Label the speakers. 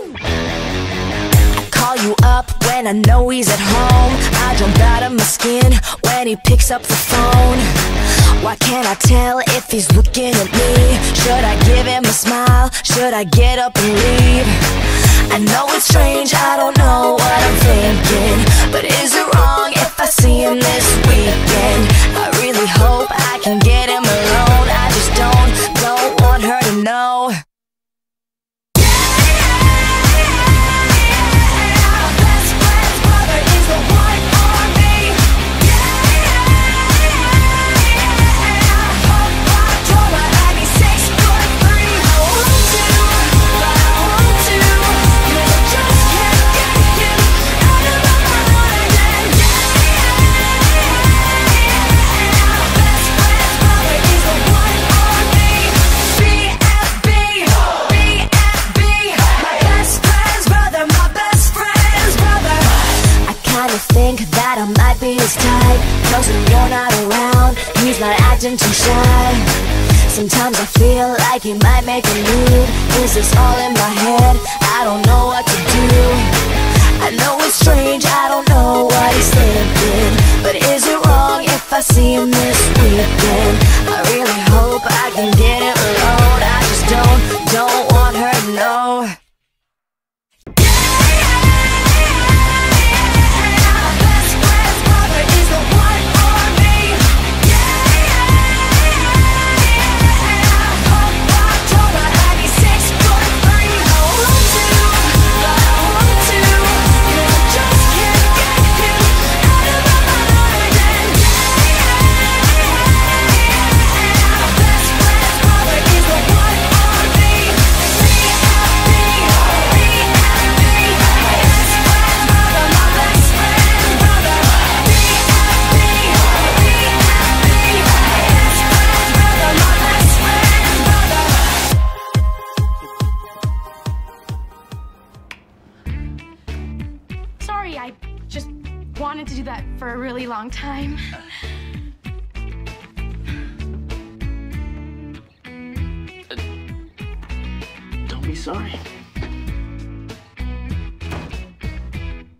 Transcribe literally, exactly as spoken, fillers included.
Speaker 1: I call you up when I know he's at home. I jump out of my skin when he picks up the phone. Why can't I tell if he's looking at me? Should I give him a smile? Should I get up and leave? I know it's strange, I don't know what I'm thinking, but is it wrong if I see him this weekend? I really hope I can get him alone. I just don't, don't want her to know. Think that I might be his type, cause when you're not around, he's not acting too shy. Sometimes I feel like he might make a move. Is this all in my head? I don't know what to do. I know it's strange, I don't know what he's thinking, but is it wrong if I see him this weekend? I really hope I can get him alone. I just don't, don't want her to know.
Speaker 2: Sorry, I just wanted to do that for a really long time.
Speaker 3: Don't be sorry.